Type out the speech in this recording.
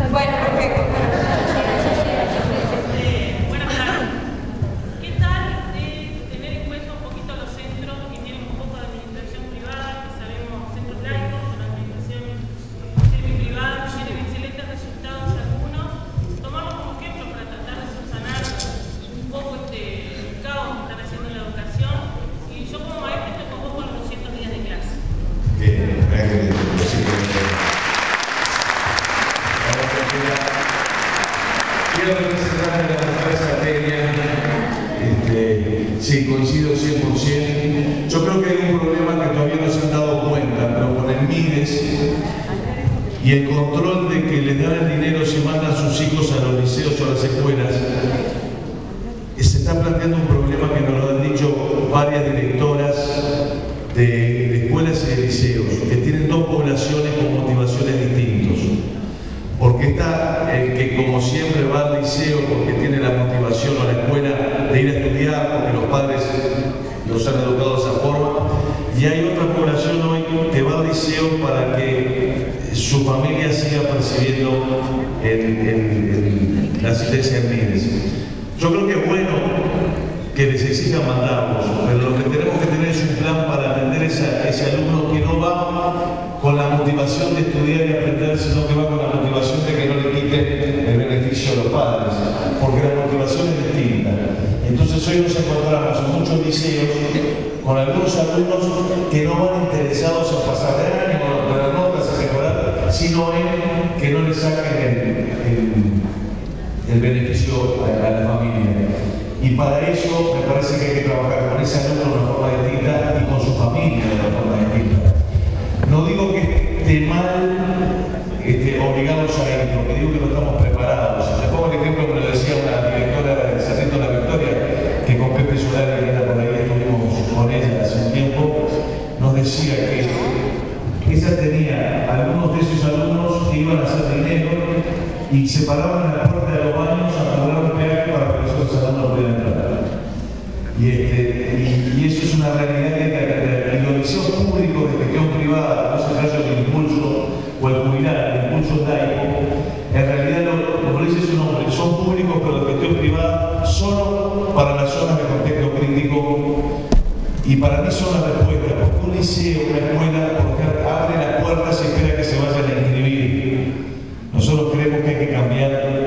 Bueno, perfecto. Buenas tardes. ¿Qué tal tener en cuenta un poquito los centros que tienen un poco de administración privada, que sabemos centros laicos, con administración semi-privada, que tienen excelentes resultados algunos, tomarlos como ejemplo para tratar de subsanar un poco este caos que están haciendo en la educación? Y yo como maestra te convoco a los 200 días de clase. Quiero representar la empresa Tenia. Sí, coincido 100%. Yo creo que hay un problema que todavía no se han dado cuenta, pero con el MIDES y el control de que les dan el dinero si mandan sus hijos a los liceos o a las escuelas, se está planteando un problema que nos lo han dicho varias directoras de escuelas y de liceos, que tienen dos poblaciones con motivaciones distintas. Porque está el que como siempre va al liceo porque tiene la motivación o la escuela de ir a estudiar, porque los padres los han educado de esa forma, y hay otra población hoy que va al liceo para que su familia siga percibiendo la asistencia en MIDES. Yo creo que es bueno que les exijan mandarlos, pero lo que tenemos que tener es un plan para atender a ese alumno que no va con la motivación de estudiar y aprender, sino que va con la motivación de que no le quiten el beneficio a los padres, porque la motivación es distinta. Entonces hoy nos encontramos en muchos liceos con algunos alumnos que no van interesados en pasar de año con las notas a mejorar, sino en que no les saquen el beneficio a la familia. Y para eso me parece que hay que trabajar con ese alumno de una forma distinta y con su familia de una forma distinta. No digo que esté mal obligarlos a ir, porque digo que no estamos preparados. Les pongo el ejemplo que me lo decía una directora del Sargento de la Victoria, que con Pepe Solari, que era por ahí, estuvimos con ella hace un tiempo, nos decía que ella tenía algunos de esos alumnos que iban a hacer dinero y se paraban en la puerta de los baños a cobrar un peaje para que los otros alumnos pudieran entrar. Y eso es una realidad que los liceos públicos de gestión privada, no se trata del impulso o el jubilar, el impulso laico, en realidad como dice su nombre, son públicos pero de gestión privada solo para las zonas de contexto crítico, y para mí son la respuesta, porque un liceo, una escuela, porque abre las puertas y espera que se vayan a inscribir. Nosotros creemos que hay que cambiar